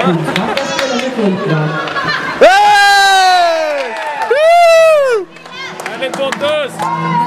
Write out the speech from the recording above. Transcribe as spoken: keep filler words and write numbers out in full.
kunskap att spela med fullkraft. Hey! Woo! Härligt Pontus!